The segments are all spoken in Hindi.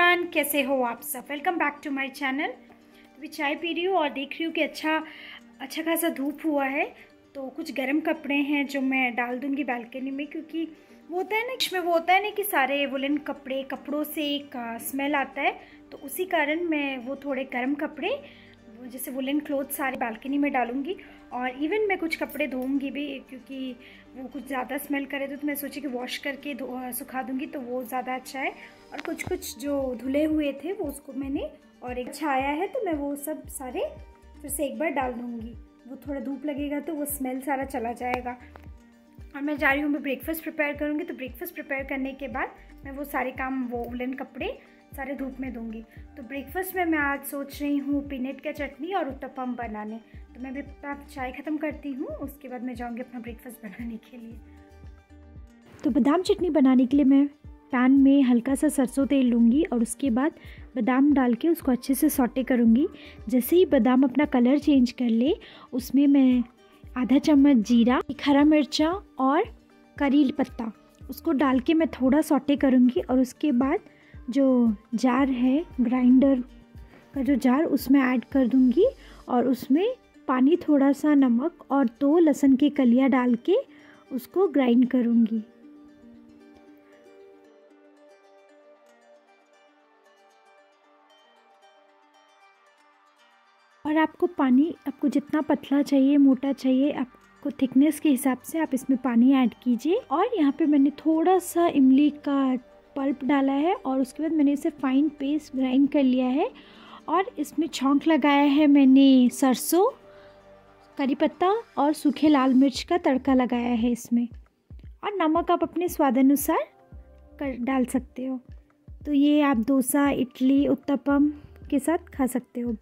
एवरीवन, कैसे हो आप सब। Welcome back to my channel. अभी चाय पी रही हूँ और देख रही हूँ कि अच्छा खासा धूप हुआ है, तो कुछ गर्म कपड़े हैं जो मैं डाल दूँगी बालकनी में, क्योंकि वो होता है ना कि सारे वुलन कपड़ों से एक स्मेल आता है, तो उसी कारण मैं वो थोड़े गर्म कपड़े जैसे वुलन क्लोथ सारे बालकनी में डालूँगी। और इवन मैं कुछ कपड़े धोऊंगी भी, क्योंकि वो कुछ ज़्यादा स्मेल करे तो मैं सोची कि वॉश करके सुखा दूँगी तो वो ज़्यादा अच्छा है। और कुछ जो धुले हुए थे वो उसको मैंने, और एक अच्छा आया है तो मैं वो सब सारे फिर से एक बार डाल दूँगी। वो थोड़ा धूप लगेगा तो वो स्मेल सारा चला जाएगा। और मैं जा रही हूँ, मैं ब्रेकफास्ट प्रिपेयर करूँगी, तो ब्रेकफास्ट प्रिपेयर करने के बाद मैं वो सारे काम, वो वुलन कपड़े सारे धूप में दूँगी। तो ब्रेकफास्ट में मैं आज सोच रही हूँ पीनट का चटनी और उत्तपम बनाने। तो मैं भी चाय ख़त्म करती हूँ, उसके बाद मैं जाऊँगी अपना ब्रेकफास्ट बनाने के लिए। तो बादाम चटनी बनाने के लिए मैं पैन में हल्का सा सरसों तेल लूँगी और उसके बाद बादाम डाल के उसको अच्छे से सौटे करूँगी। जैसे ही बादाम अपना कलर चेंज कर ले, उसमें मैं आधा चम्मच जीरा, एक हरा मिर्चा और करी पत्ता उसको डाल के मैं थोड़ा सौटे करूँगी। और उसके बाद जो जार है, ग्राइंडर का जो जार, उसमें ऐड कर दूँगी और उसमें पानी, थोड़ा सा नमक और 2 लहसुन की कलियाँ डाल के उसको ग्राइंड करूँगी। और आपको जितना पतला चाहिए, मोटा चाहिए, आपको थिकनेस के हिसाब से आप इसमें पानी ऐड कीजिए। और यहाँ पे मैंने थोड़ा सा इमली का पल्प डाला है और उसके बाद मैंने इसे फाइन पेस्ट ग्राइंड कर लिया है। और इसमें छौंक लगाया है मैंने सरसों, करी पत्ता और सूखे लाल मिर्च का तड़का लगाया है इसमें। और नमक आप अपने स्वाद अनुसार डाल सकते हो। तो ये आप डोसा, इडली, उत्तपम के साथ खा सकते हो।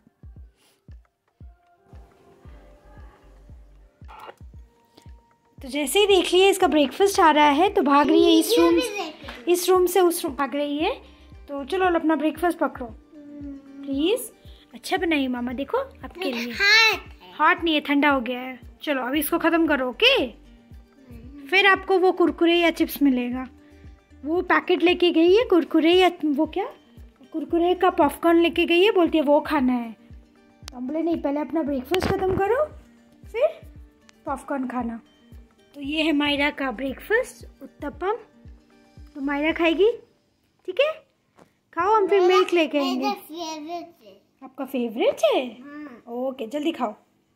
तो जैसे ही देख लिए इसका ब्रेकफास्ट आ रहा है तो भाग रही है इस रूम से उस रूम भाग रही है। तो चलो अपना ब्रेकफास्ट पकड़ो प्लीज़। अच्छा बनाइए मामा, देखो आपके लिए। हॉट नहीं है, ठंडा हो गया है। चलो अभी इसको ख़त्म करो, ओके। फिर आपको वो कुरकुरे या चिप्स मिलेगा। वो पैकेट लेके गई है कुरकुरे, या वो क्या कुरकुरे का पॉपकॉर्न लेके गई है, बोलती है वो खाना है। तो हम बोले नहीं, पहले अपना ब्रेकफास्ट ख़त्म करो फिर पॉपकॉर्न खाना। तो ये है मायरा का ब्रेकफास्ट, उत्तपम। तो मायरा खाएगी, ठीक है? खाओ, हम फिर मिल्क लेके आएंगे। आपका फेवरेट है? ओके, जल्दी खाओ।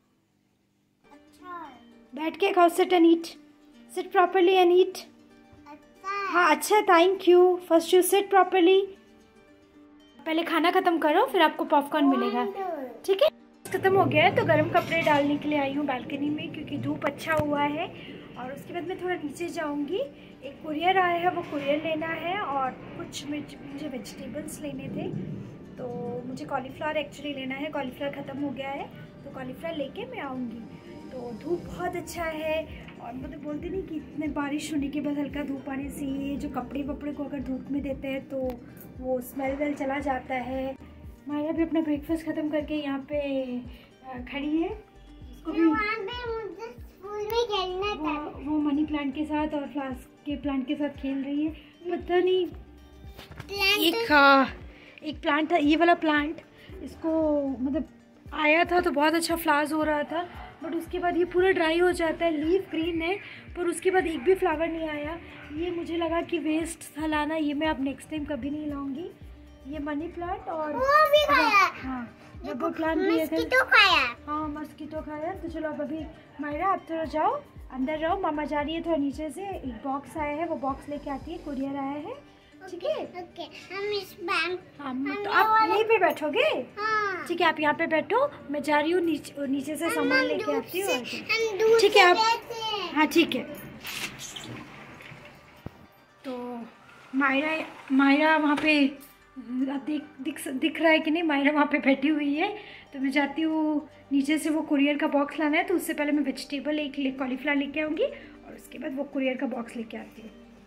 बैठ के खाओ, sit and eat, sit properly and eat. हाँ अच्छा, thank you. First you sit properly. पहले खाना खत्म करो फिर आपको पॉपकॉर्न मिलेगा, ठीक है? खत्म हो गया है तो गर्म कपड़े डालने के लिए आई हूँ बालकनी में, क्योंकि धूप अच्छा हुआ है। और उसके बाद मैं थोड़ा नीचे जाऊँगी। एक कुरियर आया है, वो कुरियर लेना है और कुछ मुझे वेजिटेबल्स लेने थे। तो मुझे कॉलीफ्लावर एक्चुअली लेना है, कॉलीफ्लावर ख़त्म हो गया है तो कॉलीफ्लावर लेके मैं आऊँगी। तो धूप बहुत अच्छा है, और मतलब बोलते नहीं कि इतने बारिश होने के बाद हल्का धूप आने से ये जो कपड़े वपड़े को अगर धूप में देते हैं तो वो स्मेल वेल चला जाता है। माया भी अपना ब्रेकफास्ट ख़त्म करके यहाँ पे खड़ी है। उसको भी वो मनी प्लांट के साथ और फ्लास्क के प्लांट के साथ खेल रही है। पता नहीं एक प्लांट था, ये वाला प्लांट, इसको मतलब आया था तो बहुत अच्छा फ्लावर्स हो रहा था, बट उसके बाद ये पूरा ड्राई हो जाता है। लीफ ग्रीन है पर उसके बाद एक भी फ्लावर नहीं आया। ये मुझे लगा कि वेस्ट था लाना, ये मैं अब नेक्स्ट टाइम कभी नहीं लाऊंगी। ये मनी प्लांट और वो भी खाया। हाँ, जब वो प्लांट भी मस्कीटो खाया। हाँ, मस्कीटो खाया। तो चलो अब अभी मायरा आप थोड़ा जाओ, अंदर रहो। मामा जा रही है थोड़ा नीचे से, एक बॉक्स आया है, वो बॉक्स लेके आती है, कुरियर आया है, ठीक है? ओके, हम इस बैंक। हाँ, तो आप यहीं पे बैठोगे? हाँ। ठीक है, आप यहाँ पे बैठो, मैं जा रही हूँ नीचे से सामान लेके आती हूँ। हम ठीक है आप, हाँ ठीक है। तो मायरा वहाँ पे दिख रहा है कि नहीं, मायरा वहाँ पे बैठी हुई है। तो मैं जाती हूँ नीचे से, वो कुरियर का बॉक्स लाना है, तो उससे पहले मैं वेजिटेबल एक कॉलीफ्लावर लेके आऊँगी और उसके बाद वो कुरियर का बॉक्स लेके आती हूँ।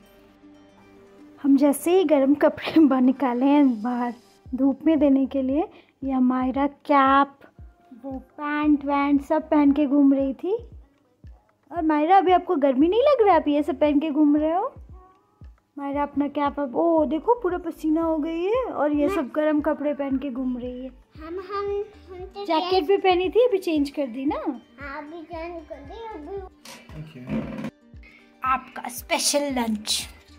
हम जैसे ही गर्म कपड़े निकाले हैं बाहर धूप में देने के लिए, या मायरा कैप, वो पैंट वैंट सब पहन के घूम रही थी। और मायरा, अभी आपको गर्मी नहीं लग रहा है? आप ये सब पहन के घूम रहे हो? मायरा अपना कैप अब ओ देखो पूरा पसीना हो गई है और ये सब गर्म कपड़े पहन के घूम रही है। हम तो जैकेट भी पहनी थी, अभी चेंज कर दी ना। हाँ अभी चेंज कर दी अभी। आपका स्पेशल लंच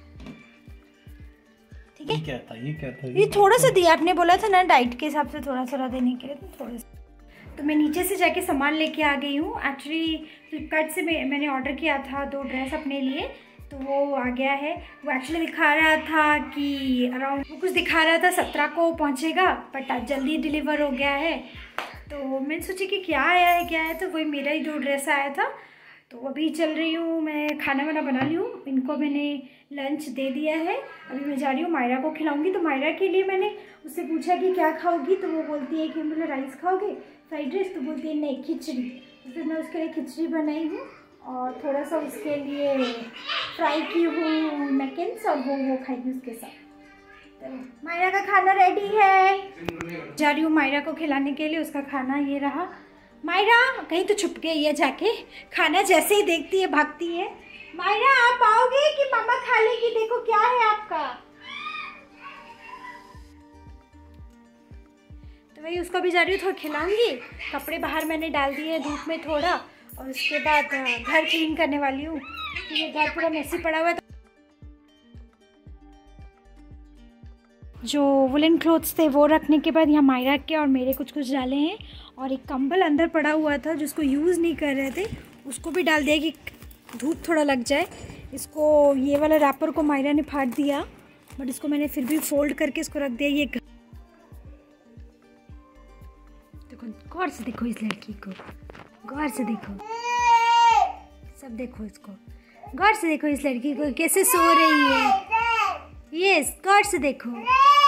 ठीक है। ये क्या था ये थोड़ा सा दिया, आपने बोला था ना डाइट के हिसाब से थोड़ा सा देने के लिए, तो थोड़ा सा। तो मैं नीचे से जाके सामान लेके आ गई हूँ। एक्चुअली फ्लिपकार्ट से मैंने ऑर्डर किया था 2 ड्रेस अपने लिए, तो वो आ गया है। वो एक्चुअली दिखा रहा था कि अराउंड वो कुछ दिखा रहा था 17 को पहुँचेगा, बट आज जल्दी डिलीवर हो गया है। तो मैंने सोची कि क्या है, तो वही मेरा ही 2 ड्रेस आया था। तो अभी चल रही हूँ, मैं खाना वाना बना ली हूँ, इनको मैंने लंच दे दिया है। अभी मैं जा रही हूँ मायरा को खिलाऊंगी। तो मायरा के लिए मैंने उससे पूछा कि क्या खाओगी, तो वो बोलती है कि बोले राइस खाओगे, फ्राइड राइस, तो बोलती है नहीं खिचड़ी। तो फिर मैं उसके लिए खिचड़ी बनाई हूँ और थोड़ा सा उसके लिए फ्राई की हूँ मैकेन्स, और वो खाएगी उसके साथ। तो मायरा का खाना रेडी है, जा रही हूँ मायरा को खिलाने के लिए। उसका खाना ये रहा। मायरा कहीं तो छुप गई है, जाके खाना जैसे ही देखती है भागती है। मायरा आप आओगे कि मामा खा लेगी, देखो क्या है आपका। तो वही उसको भी जा रही हूँ, थोड़ा खिलाऊंगी। कपड़े बाहर मैंने डाल दिए धूप में थोड़ा, और उसके बाद घर क्लीन करने वाली हूँ। ये घर पूरा मेसी पड़ा हुआ है। जो वुलन क्लोथ्स थे वो रखने के बाद यहाँ मायरा के और मेरे कुछ डाले हैं, और एक कंबल अंदर पड़ा हुआ था जिसको यूज़ नहीं कर रहे थे, उसको भी डाल दिया कि धूप थोड़ा लग जाए। इसको ये वाला रैपर को मायरा ने फाड़ दिया, बट इसको मैंने फिर भी फोल्ड करके इसको रख दिया। ये देखो, गौर से देखो इस लड़की को, गौर से देखो, सब देखो इसको, गौर से देखो इस लड़की को कैसे सो रही है। यस, गौर से देखो।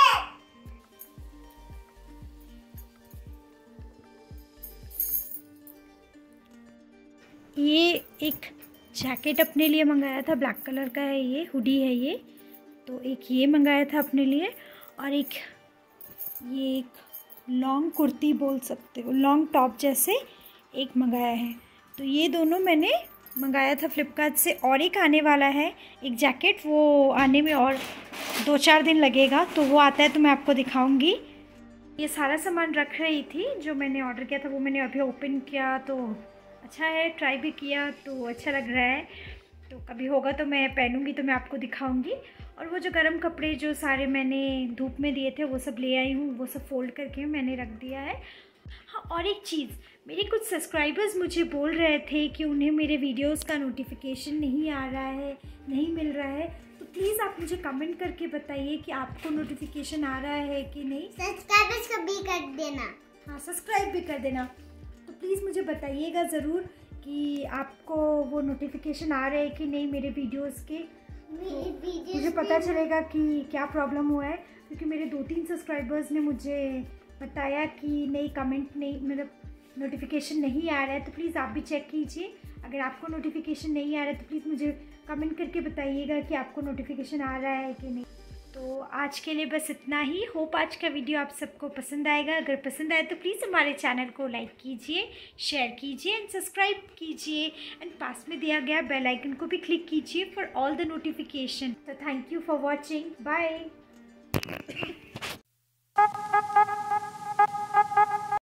ये एक जैकेट अपने लिए मंगाया था, ब्लैक कलर का है, ये हुडी है ये। तो एक ये मंगाया था अपने लिए, और ये एक लॉन्ग कुर्ती बोल सकते हो, लॉन्ग टॉप जैसे एक मंगाया है। तो ये दोनों मैंने मंगाया था फ्लिपकार्ट से। और एक आने वाला है एक जैकेट, वो आने में और 2-4 दिन लगेगा, तो वो आता है तो मैं आपको दिखाऊंगी। ये सारा सामान रख रही थी जो मैंने ऑर्डर किया था, वो मैंने अभी ओपन किया, तो अच्छा है, ट्राई भी किया तो अच्छा लग रहा है। तो कभी होगा तो मैं पहनूंगी तो मैं आपको दिखाऊंगी। और वो जो गर्म कपड़े जो सारे मैंने धूप में दिए थे वो सब ले आई हूँ, वो सब फोल्ड करके मैंने रख दिया है। हाँ, और एक चीज़, मेरे कुछ सब्सक्राइबर्स मुझे बोल रहे थे कि उन्हें मेरे वीडियोस का नोटिफिकेशन नहीं आ रहा है, नहीं मिल रहा है। तो प्लीज़ आप मुझे कमेंट करके बताइए कि आपको नोटिफिकेशन आ रहा है कि नहीं। सब्सक्राइबर्स को भी कर देना। हाँ, सब्सक्राइब भी कर देना। तो प्लीज़ मुझे बताइएगा ज़रूर कि आपको वो नोटिफिकेशन आ रहे हैं कि नहीं मेरे वीडियोस के। तो मुझे पता चलेगा कि क्या प्रॉब्लम हुआ है, क्योंकि मेरे 2-3 सब्सक्राइबर्स ने मुझे बताया कि नहीं, कमेंट नहीं, मतलब नोटिफिकेशन नहीं आ रहा है। तो प्लीज़ आप भी चेक कीजिए, अगर आपको नोटिफिकेशन नहीं आ रहा है तो प्लीज़ मुझे कमेंट करके बताइएगा कि आपको नोटिफिकेशन आ रहा है कि नहीं। तो आज के लिए बस इतना ही। होप आज का वीडियो आप सबको पसंद आएगा। अगर पसंद आए तो प्लीज़ हमारे चैनल को लाइक कीजिए, शेयर कीजिए एंड सब्सक्राइब कीजिए, एंड पास में दिया गया बेल आइकन को भी क्लिक कीजिए फॉर ऑल द नोटिफिकेशन। तो thank you for watching, bye.